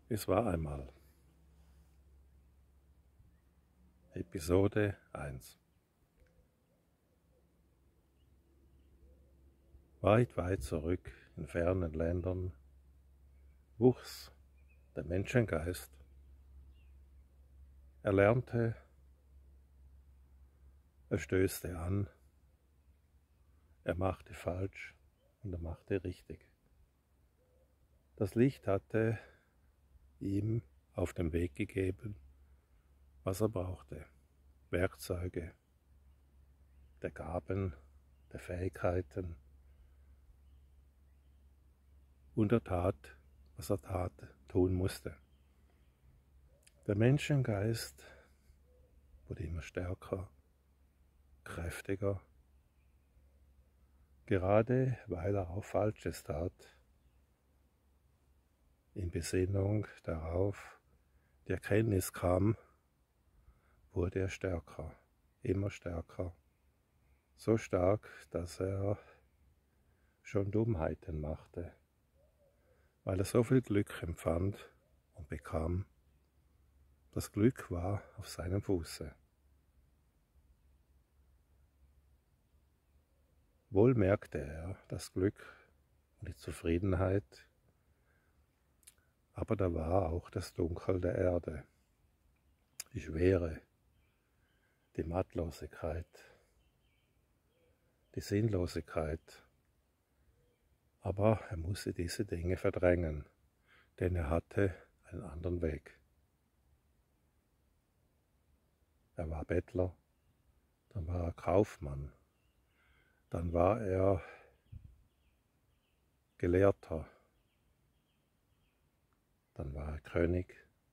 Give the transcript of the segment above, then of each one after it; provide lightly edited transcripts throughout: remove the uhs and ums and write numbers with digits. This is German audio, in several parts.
Es war einmal. Episode 1. Weit, weit zurück in fernen Ländern wuchs der Menschengeist. Er lernte, er stößte an, er machte falsch und er machte richtig. Das Licht hatte ihm auf den Weg gegeben, was er brauchte. Werkzeuge, der Gaben, der Fähigkeiten. Und er tat, was er tun musste. Der Menschengeist wurde immer stärker, kräftiger, gerade weil er auch Falsches tat. In Besinnung darauf die Erkenntnis kam, wurde er stärker, immer stärker. So stark, dass er schon Dummheiten machte, weil er so viel Glück empfand und bekam. Das Glück war auf seinem Fuße. Wohl merkte er das Glück und die Zufriedenheit, aber da war auch das Dunkel der Erde, die Schwere, die Mattlosigkeit, die Sinnlosigkeit. Aber er musste diese Dinge verdrängen, denn er hatte einen anderen Weg. Er war Bettler, dann war er Kaufmann, dann war er Gelehrter, dann war er König,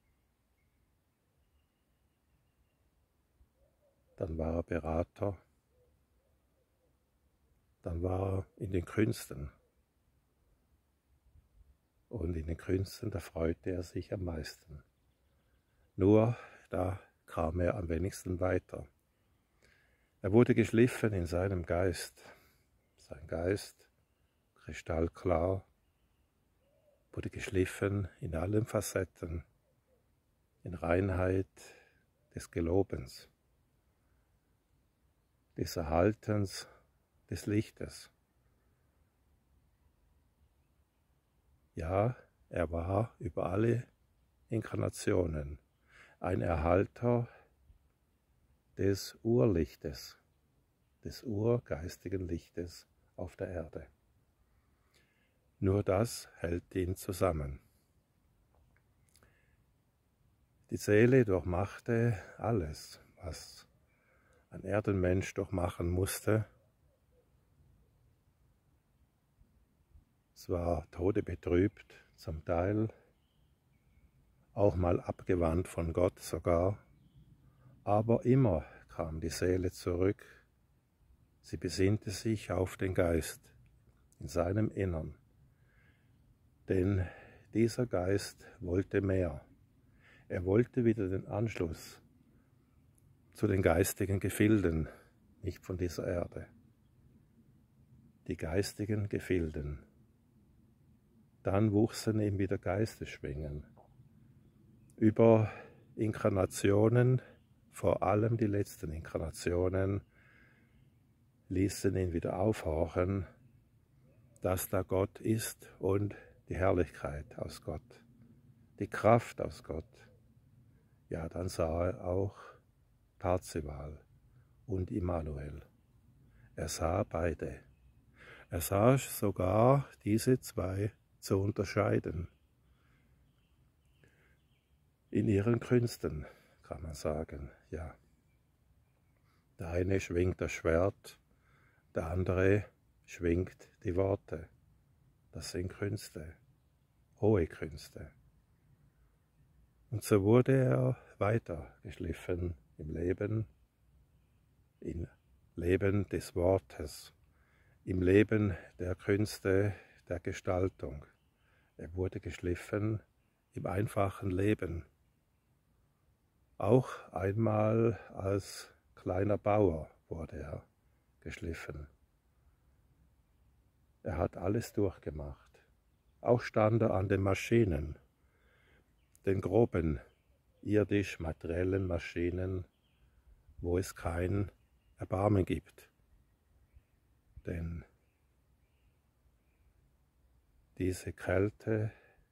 dann war er Berater, dann war er in den Künsten. Und in den Künsten, da freute er sich am meisten. Nur da kam er am wenigsten weiter. Er wurde geschliffen in seinem Geist. Sein Geist, kristallklar, wurde geschliffen in allen Facetten, in Reinheit des Gelobens, des Erhaltens des Lichtes. Ja, er war über alle Inkarnationen ein Erhalter des Urlichtes, des urgeistigen Lichtes auf der Erde. Nur das hält ihn zusammen. Die Seele durchmachte alles, was ein Erdenmensch durchmachen musste. Es war todebetrübt zum Teil, auch mal abgewandt von Gott sogar, aber immer kam die Seele zurück. Sie besinnte sich auf den Geist in seinem Innern, denn dieser Geist wollte mehr. Er wollte wieder den Anschluss zu den geistigen Gefilden, nicht von dieser Erde. Die geistigen Gefilden. Dann wuchsen ihm wieder Geistesschwingen. Über Inkarnationen, vor allem die letzten Inkarnationen, ließen ihn wieder aufhorchen, dass da Gott ist und die Herrlichkeit aus Gott, die Kraft aus Gott. Ja, dann sah er auch Parzival und Immanuel. Er sah beide. Er sah sogar diese zwei zu unterscheiden. In ihren Künsten, kann man sagen, ja. Der eine schwingt das Schwert, der andere schwingt die Worte. Das sind Künste, hohe Künste. Und so wurde er weiter geschliffen im Leben des Wortes, im Leben der Künste der Gestaltung. Er wurde geschliffen im einfachen Leben. Auch einmal als kleiner Bauer wurde er geschliffen. Er hat alles durchgemacht. Auch stand er an den Maschinen. den groben, irdisch-materiellen Maschinen, wo es kein Erbarmen gibt. Denn diese Kälte,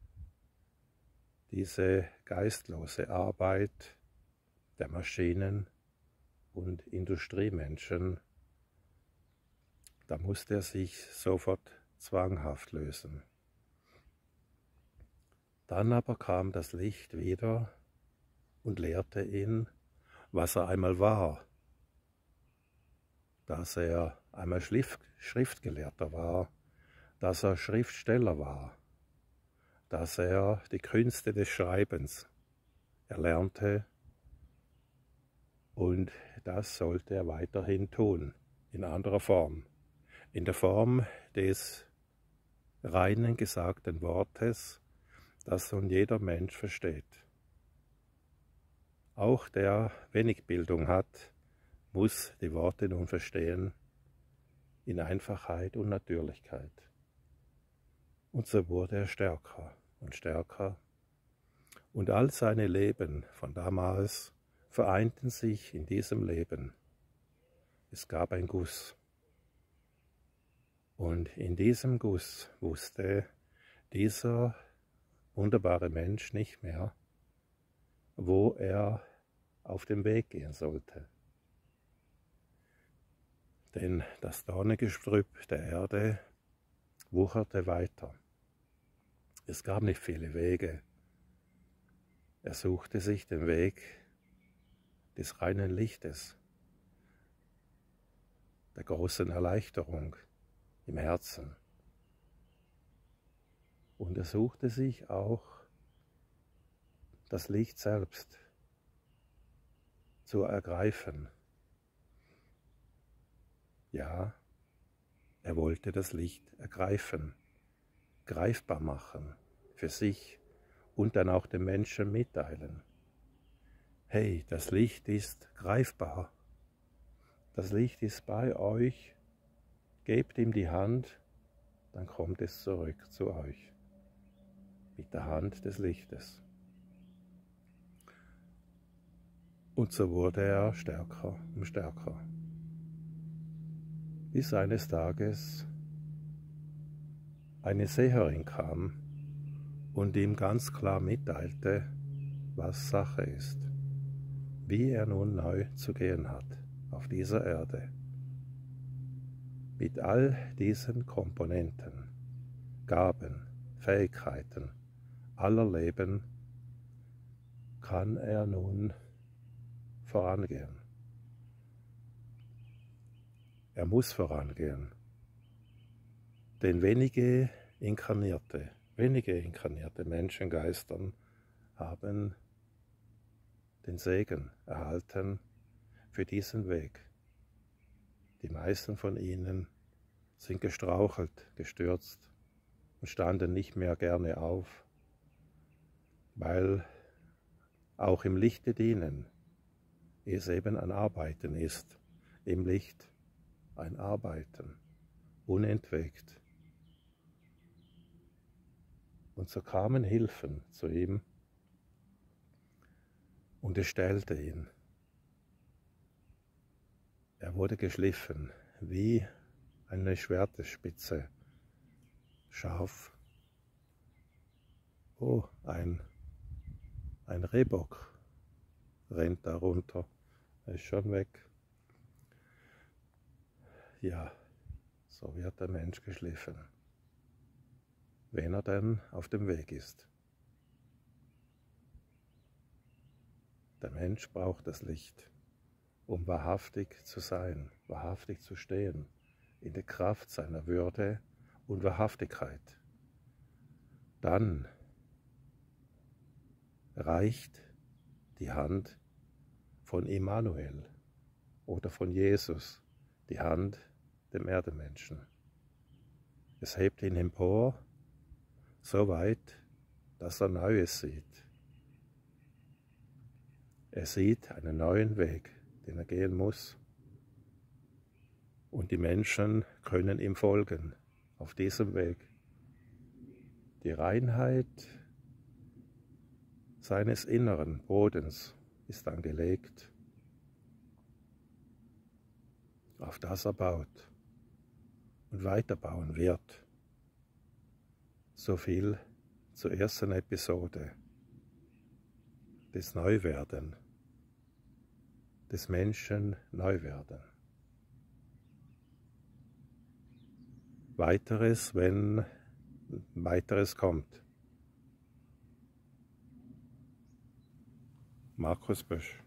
diese geistlose Arbeit der Maschinen und Industriemenschen, da musste er sich sofort zwanghaft lösen. Dann aber kam das Licht wieder und lehrte ihn, was er einmal war, dass er einmal Schriftgelehrter war, dass er Schriftsteller war, dass er die Künste des Schreibens erlernte, und das sollte er weiterhin tun, in anderer Form, in der Form des reinen gesagten Wortes, das nun jeder Mensch versteht. Auch der wenig Bildung hat, muss die Worte nun verstehen, in Einfachheit und Natürlichkeit. Und so wurde er stärker und stärker, und all seine Leben von damals vereinten sich in diesem Leben. Es gab einen Guss, und in diesem Guss wusste dieser wunderbare Mensch nicht mehr, wo er auf dem Weg gehen sollte. Denn das Dornengestrüpp der Erde wucherte weiter. Es gab nicht viele Wege. Er suchte sich den Weg des reinen Lichtes, der großen Erleichterung im Herzen. Und er suchte sich auch das Licht selbst zu ergreifen. Ja, er wollte das Licht ergreifen, greifbar machen für sich und dann auch den Menschen mitteilen. Hey, das Licht ist greifbar. Das Licht ist bei euch. Gebt ihm die Hand, dann kommt es zurück zu euch. Mit der Hand des Lichtes. Und so wurde er stärker und stärker. Bis eines Tages eine Seherin kam und ihm ganz klar mitteilte, was Sache ist, wie er nun neu zu gehen hat auf dieser Erde. Mit all diesen Komponenten, Gaben, Fähigkeiten, aller Leben kann er nun vorangehen. Er muss vorangehen, denn wenige inkarnierte Menschengeistern haben den Segen erhalten für diesen Weg. Die meisten von ihnen sind gestrauchelt, gestürzt und standen nicht mehr gerne auf, weil auch im Lichte dienen es eben ein Arbeiten ist, im Licht ein Arbeiten, unentwegt. Und so kamen Hilfen zu ihm und es stellte ihn. Er wurde geschliffen wie eine Schwertespitze, scharf. Oh, ein Rehbock rennt darunter, er ist schon weg. Ja, so wird der Mensch geschliffen, wenn er denn auf dem Weg ist. Der Mensch braucht das Licht, um wahrhaftig zu sein, wahrhaftig zu stehen, in der Kraft seiner Würde und Wahrhaftigkeit. Dann reicht die Hand von Immanuel oder von Jesus, die Hand dem Erdemenschen. Es hebt ihn empor, so weit, dass er Neues sieht. Er sieht einen neuen Weg, den er gehen muss. Und die Menschen können ihm folgen auf diesem Weg. Die Reinheit seines inneren Bodens ist dann gelegt, auf das er baut und weiterbauen wird. So viel zur ersten Episode des Neuwerden, des Menschen Neuwerden. Weiteres, wenn weiteres kommt. Markus Bösch.